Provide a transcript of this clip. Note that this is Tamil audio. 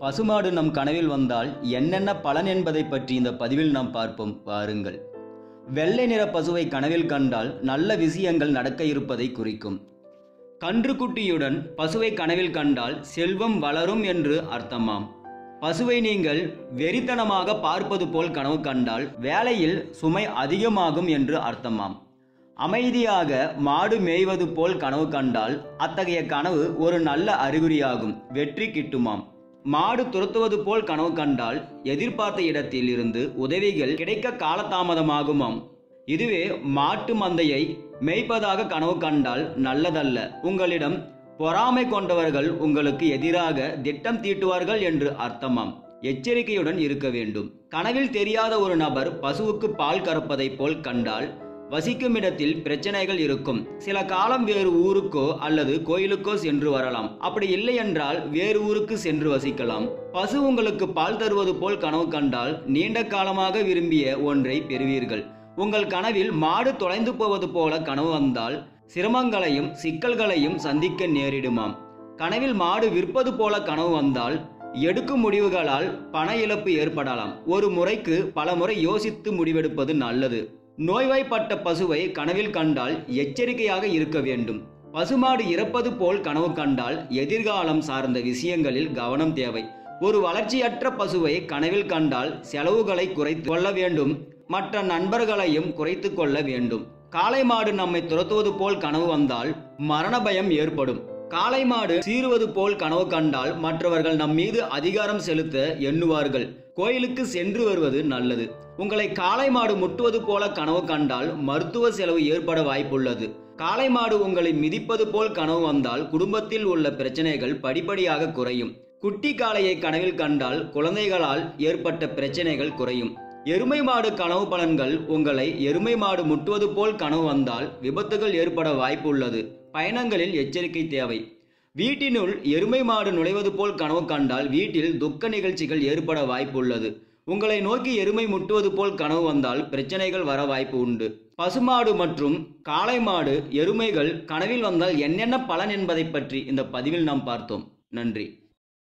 பசுமாடு நம் கனவில் வந்தால் என்னென்ன பலன் என்பதை பற்றி இந்த பதிவில் நாம் பார்ப்போம். வாருங்கள். வெள்ளை நிற பசுவை கனவில் கண்டால் நல்ல விஷயங்கள் நடக்க இருப்பதை குறிக்கும். கன்றுக்குட்டியுடன் பசுவை கனவில் கண்டால் செல்வம் வளரும் என்று அர்த்தமாம். பசுவை நீங்கள் வெறித்தனமாக பார்ப்பது போல் கனவு கண்டால் வேலையில் சுமை அதிகமாகும் என்று அர்த்தமாம். அமைதியாக மாடு மேய்வது போல் கனவு கண்டால் அத்தகைய கனவு ஒரு நல்ல அறிகுறியாகும், வெற்றி கிட்டுமாம். மாடு துரத்துவது போல் கனவு கண்டால் எதிர்பார்த்த இடத்தில் இருந்து உதவிகள் கிடைக்க காலதாமதமாகுமாம். இதுவே மாட்டு மந்தையை மேய்ப்பதாக கனவு கண்டால் நல்லதல்ல. உங்களிடம் பொறாமை கொண்டவர்கள் உங்களுக்கு எதிராக திட்டம் தீட்டுவார்கள் என்று அர்த்தமாம். எச்சரிக்கையுடன் இருக்க வேண்டும். கனவில் தெரியாத ஒரு நபர் பசுவுக்கு பால் கறப்பதை போல் கண்டால் வசிக்கும் இடத்தில் பிரச்சனைகள் இருக்கும். சில காலம் வேறு ஊருக்கோ அல்லது கோயிலுக்கோ சென்று வரலாம். அப்படி இல்லை என்றால் வேறு ஊருக்கு சென்று வசிக்கலாம். பசு உங்களுக்கு பால் தருவது போல் கனவு கண்டால் நீண்ட காலமாக விரும்பிய ஒன்றை பெறுவீர்கள். உங்கள் கனவில் மாடு தொலைந்து போவது போல கனவு வந்தால் சிரமங்களையும் சிக்கல்களையும் சந்திக்க நேரிடுமாம். கனவில் மாடு விற்பது போல கனவு வந்தால் எடுக்கும் முடிவுகளால் பண இழப்பு ஏற்படலாம். ஒரு முறைக்கு பல முறை யோசித்து முடிவெடுப்பது நல்லது. நோய்வாய்ப்பட்ட பசுவை கனவில் கண்டால் எச்சரிக்கையாக இருக்க வேண்டும். பசுமாடு இறப்பது போல் கனவு கண்டால் எதிர்காலம் சார்ந்த விஷயங்களில் கவனம் தேவை. ஒரு வளர்ச்சியற்ற பசுவை கனவில் கண்டால் செலவுகளை குறைத்து கொள்ள வேண்டும். மற்ற நண்பர்களையும் குறைத்து கொள்ள வேண்டும். காளை மாடு நம்மை துரத்துவது போல் கனவு வந்தால் மரண பயம் ஏற்படும். காளை மாடு சீறுவது போல் கனவு கண்டால் மற்றவர்கள் நம் மீது அதிகாரம் செலுத்த எண்ணுவார்கள். கோயிலுக்கு சென்று வருவது நல்லது. உங்களை காளை மாடு முட்டுவது போல கனவு கண்டால் மருத்துவ செலவு ஏற்பட வாய்ப்புள்ளது. காளை மாடு உங்களை மிதிப்பது போல் கனவு வந்தால் குடும்பத்தில் உள்ள பிரச்சனைகள் படிப்படியாக குறையும். குட்டி காளையை கனவில் கண்டால் குழந்தைகளால் ஏற்பட்ட பிரச்சனைகள் குறையும். எருமை மாடு கனவு பலன்கள் உங்களை எருமை மாடு முட்டுவது போல் கனவு வந்தால் விபத்துகள் ஏற்பட வாய்ப்புள்ளது. பயணங்களில் எச்சரிக்கை தேவை. வீட்டினுள் எருமை மாடு நுழைவது போல் கனவு கண்டால் வீட்டில் துக்க நிகழ்ச்சிகள் ஏற்பட வாய்ப்புள்ளது. உங்களை நோக்கி எருமை முட்டுவது போல் கனவு வந்தால் பிரச்சனைகள் வர வாய்ப்பு உண்டு. பசுமாடு மற்றும் காளை மாடு எருமைகள் கனவில் வந்தால் என்னென்ன பலன் என்பதை பற்றி இந்த பதிவில் நாம் பார்த்தோம். நன்றி.